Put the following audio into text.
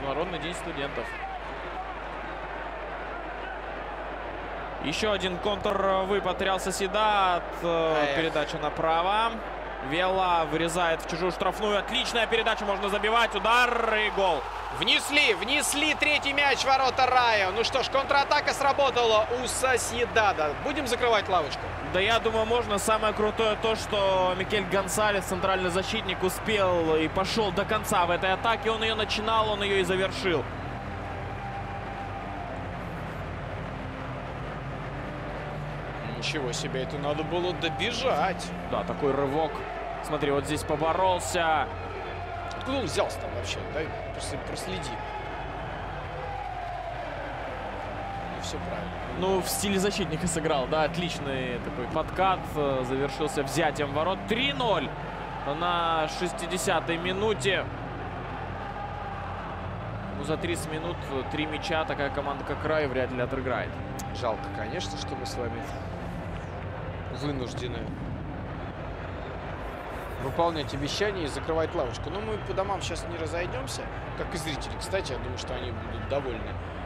Международный день студентов. Еще один контрвыпад Реал Сосьедад. Передача направо. Вела вырезает в чужую штрафную. Отличная передача, можно забивать. Удар и гол. Внесли третий мяч в ворота Райо. Ну что ж, контратака сработала у Сосьедада. Будем закрывать лавочку? Да, я думаю, можно. Самое крутое то, что Микель Гонсалес, центральный защитник, успел и пошел до конца в этой атаке. Он ее начинал, он ее и завершил. Ничего себе, это надо было добежать. Да, такой рывок. Смотри, вот здесь поборолся. Откуда он взялся там вообще? Дай проследи. Ну, все правильно. Ну, в стиле защитника сыграл, да, отличный такой подкат. Завершился взятием ворот. 3-0 на 60-й минуте. Ну, за 30 минут 3 мяча такая команда, как Райо, вряд ли отыграет. Жалко, конечно, что мы с вами вынуждены выполнять обещания и закрывать лавочку. Но мы по домам сейчас не разойдемся, как и зрители. Кстати, я думаю, что они будут довольны